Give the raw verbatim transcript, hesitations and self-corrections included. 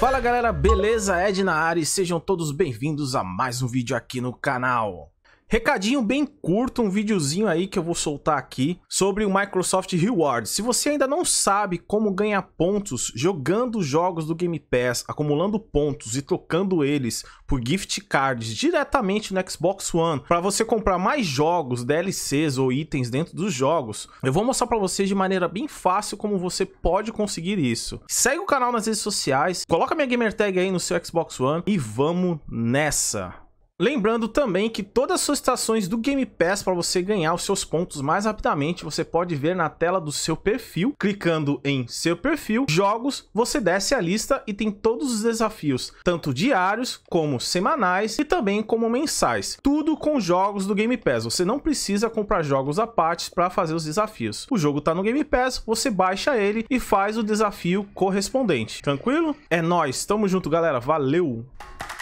Fala galera, beleza? Ed na área e sejam todos bem-vindos a mais um vídeo aqui no canal. Recadinho bem curto, um videozinho aí que eu vou soltar aqui sobre o Microsoft Rewards. Se você ainda não sabe como ganhar pontos jogando jogos do Game Pass, acumulando pontos e trocando eles por gift cards diretamente no Xbox One, para você comprar mais jogos, D L Cs ou itens dentro dos jogos, eu vou mostrar para vocês de maneira bem fácil como você pode conseguir isso. Segue o canal nas redes sociais, coloca minha gamertag aí no seu Xbox One e vamos nessa! Lembrando também que todas as solicitações do Game Pass para você ganhar os seus pontos mais rapidamente, você pode ver na tela do seu perfil. Clicando em seu perfil, jogos, você desce a lista e tem todos os desafios, tanto diários como semanais e também como mensais. Tudo com jogos do Game Pass, você não precisa comprar jogos à parte para fazer os desafios. O jogo está no Game Pass, você baixa ele e faz o desafio correspondente. Tranquilo? É nóis, tamo junto galera, valeu!